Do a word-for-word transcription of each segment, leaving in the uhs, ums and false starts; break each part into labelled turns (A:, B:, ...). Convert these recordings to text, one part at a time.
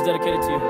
A: dedicated to you.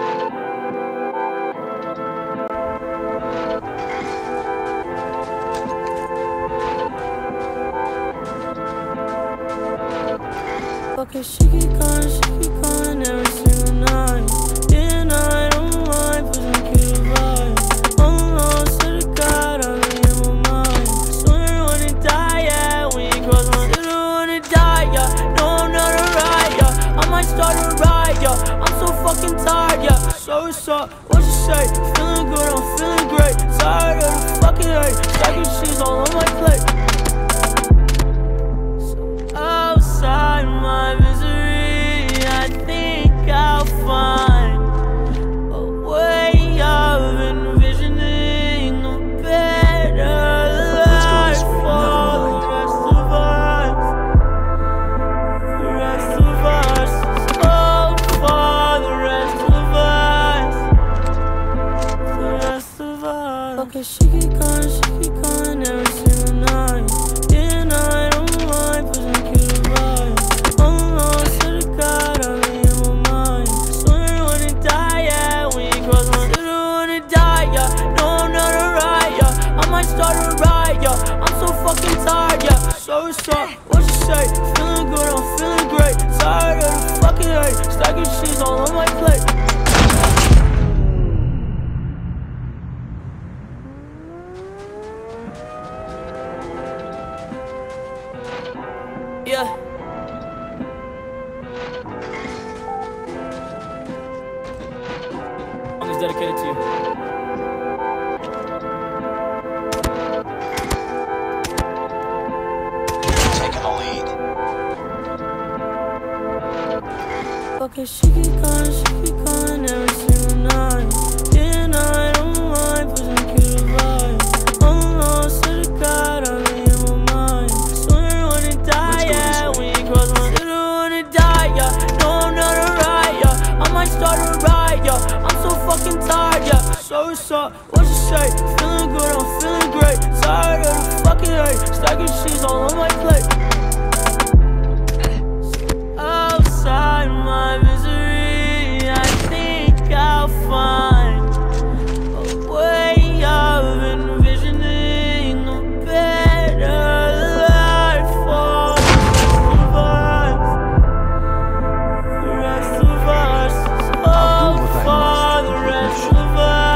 B: Okay, she keep calling, she keep calling every single night. Yeah, and I don't mind, pushing the kid vibe. Oh Lord, swear to God, I'm in my mind. Swear when it die, yeah, when you cross my city, when it die, yeah. No, I'm not a riot, yeah. I might start a riot, yeah. I'm so fucking tired, yeah. So what's up, what you say? Feeling good, I'm feeling great. Tired of the fucking hate, stacking cheese all on my plate. Outside my misery, I think I'll find a way of envisioning a better life for the rest of us. The rest of us. Oh, for the rest of us. The rest of us. Okay, she keep calling, she keep calling every single night. Yeah, and I don't mind pushing the kid vibe. Oh Lord, swear to God, I'm in my mind. Swear when it die, yeah, when you cross my city, when it die, yeah. No, I'm not a riot, yeah. I might start a riot, yeah. I'm so fucking tired, yeah. So what's up, what you say? Feeling good, I'm feeling great. Tired of the fucking hate, stacking cheese all on my plate. Yeah.
A: Song is dedicated to you.
C: Taking the lead.
B: Okay, she keep calling, she keep calling every single night. Yeah, and I don't mind pushing the kid vibe. Oh Lord, swear to God, I'm in my mind. Swear when it die, yeah, when you cross my city, when it die, yeah. No, I'm not a riot, yeah. I might start a riot, yeah. I'm so fucking tired, yeah. So what's up, what you say? Feeling good, I'm feeling great. Tired of the fucking hate, stacking cheese all on my plate. Outside my misery, I think I'll find a way of envisioning a better life for the rest of us. The rest of us. Oh, for the rest of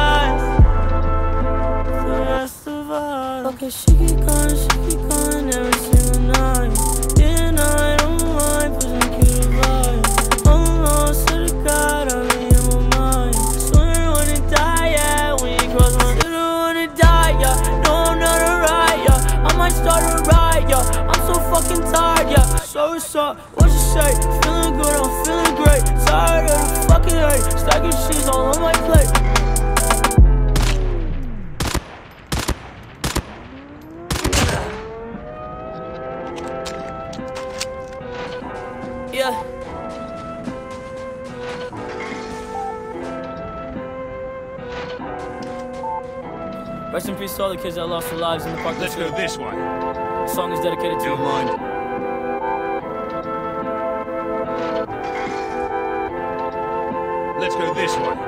B: us. The rest of us. Okay, she keep calling, she keep calling every single night. Yeah, and I don't mind pushing the kid vibe. Oh Lord, swear to God, I'm in my mind. Swear when it die, yeah, when you cross my city, when it die, yeah. No, I'm not a riot, yeah. I might start a riot, yeah. I'm so fucking tired, yeah. So what's up, what you say? Feeling good, I'm feeling great. Tired of the fucking hate, stacking cheese all on my plate. Yeah.
A: Rest in peace to all the kids that lost their lives in the park.
D: Let's go this way.
A: The song is dedicated to you.
D: Don't mind. Let's go this way.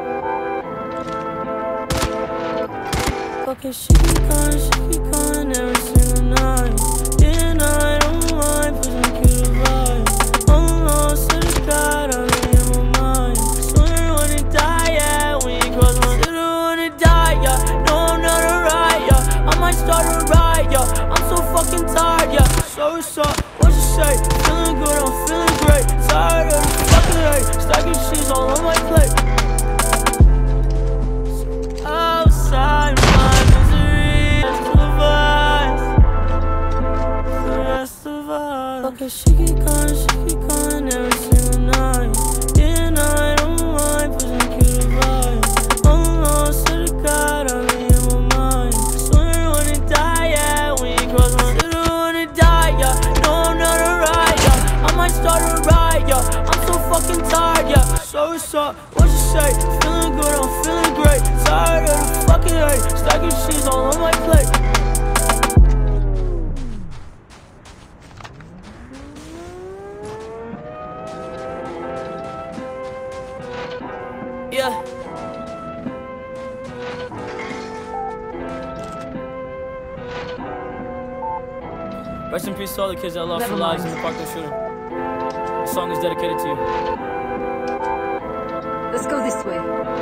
B: Okay, she keep calling, she keep calling every single night. Yeah, and I don't mind pushing the kid vibe. Oh Lord, swear to God, I'm in my mind. Swear when it die, yeah, when you cross my city, when it die, yeah. No, I'm not a riot, yeah. I might start a riot, yeah. I'm so fucking tired, yeah. So what's up, what you say? Feeling good, I'm feeling great. Tired of the fucking hate, stacking cheese all on my plate. Outside my misery, the rest of us. The rest of us. Okay, she keep calling, she keep calling every single night. Yeah, and I don't mind pushing the kid vibe. Oh Lord, swear to God, I'm in my mind. Swear when it die, yeah, when you cross my city, when it die, yeah. No, I'm not a riot, yeah. I might start a riot, yeah. I'm so fucking tired, yeah. So what's up, what you say? Feeling good, I'm feeling great. Tired of the fucking hate, stacking cheese all on my plate.
A: Yeah. Rest in peace to all the kids that lost
D: Never
A: their lives
D: mind.
A: in the Parkland shooting. The song is dedicated to you.
D: Let's go this way.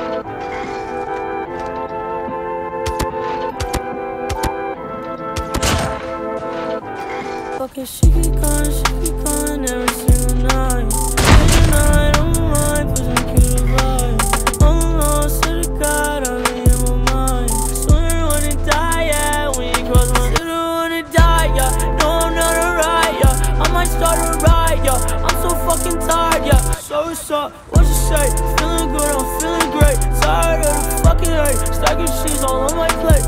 B: Fucking she keep calling, she keep calling every single night. Every night on my mind, pushing cute vibes. I'm lost to the God, I'm in my mind. Swear when it die, yeah, when you cross my city, when it die, yeah. No, I'm not a riot, yeah. I might start a riot, yeah. I'm so fucking tired, yeah. So what's up? What you say? Feeling good, I'm feeling great. Tired of the fucking hate. Stacking cheese all on my plate.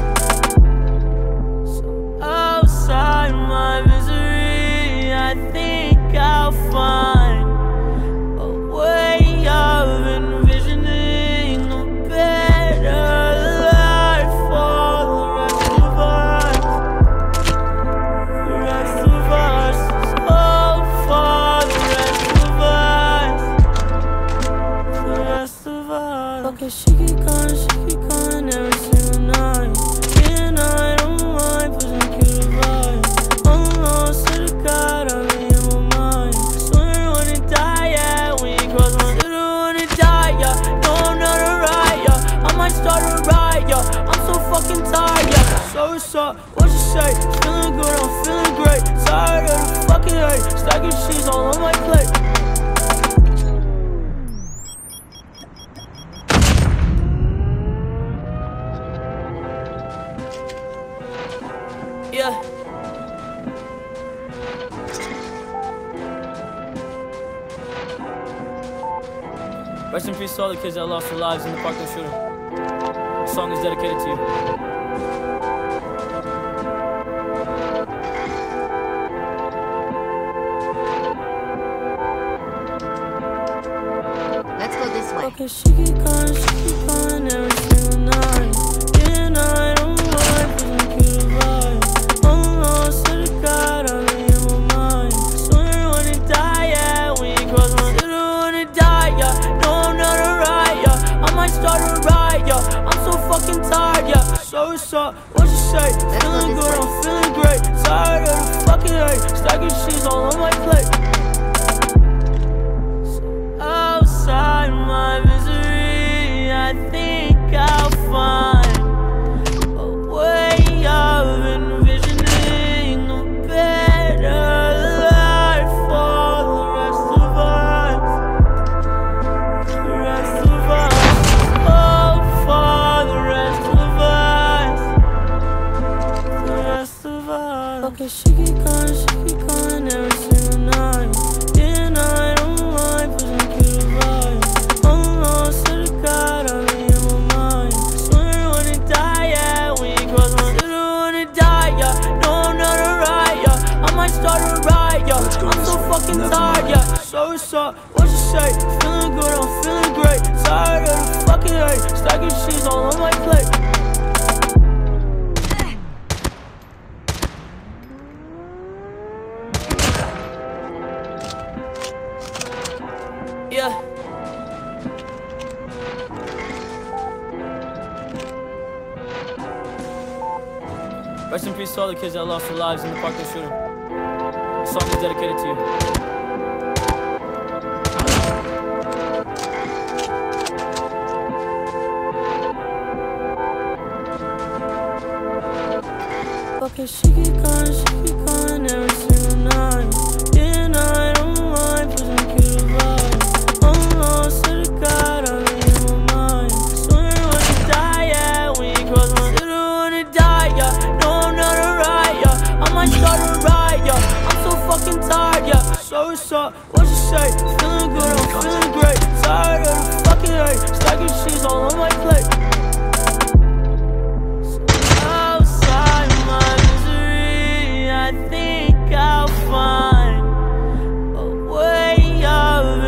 B: Outside my misery, I think I'll find a way of envisioning a better life for the rest of us. The rest of us, oh, for the rest of us. The rest of us. Fucking she keep calling, she keep calling every single night. Day and night on my mind, pushing cute vibes. I'm lost to the God, I'm in my mind. Swear when it die, yeah, when you cross my city, when it die, yeah. No, I'm not a riot, yeah. I might start a riot, yeah. I'm so fucking tired, yeah. So what's up? What you say? Feeling good, I'm feeling great. Tired of the fucking hate. Stacking cheese all on my plate. Yeah. Rest in peace to all the kids that lost their lives in the Parkland shooting. The song is dedicated to you.
D: Let's go this way.
B: Fucking she keep calling, she keep calling every single night. Day and night on my mind, pushing cute vibes. I'm lost to the God, I'm in my mind. Swear when it die, yeah, when you cross my city, when it die, yeah. No, I'm not a riot, yeah. I might start a riot, yeah. I'm so fucking tired, yeah. So what's up? What you say? Feeling good, I'm feeling great. Tired of the fucking hate. Stacking cheese all on my plate. Outside my misery, I think I'll find a way of envisioning a better life for the rest of us. The rest of us, oh, for the rest of us. The rest of us. Fucking she keep calling, she keep calling every single night. Day and night on my mind, pushing cute vibes. I'm lost to the God, I'm in my mind. Swear when it die, yeah, when you cross my city, when it die, yeah. No, I'm not a riot, yeah. I might start a riot, yeah. I'm so fucking tired, yeah. So what's up? What you say? Feeling good, I'm feeling great. Tired of the fucking hate. Stacking cheese all on my plate. Yeah. Rest in peace to all the kids that lost their lives in the Parkland shooting. The song is dedicated to you. Fucking she keep calling, she keep calling every single night. Day and night on my mind, pushing cute vibes. I'm lost to the God, I'm in my mind. Swear when it die, yeah, when you cross my city, when it die, yeah. No, I'm not a riot, yeah. I might start a riot, yeah. I'm so fucking tired, yeah. So what's up? What you say? Feeling good, I'm feeling great. Tired of the fucking hate. Stacking cheese all on my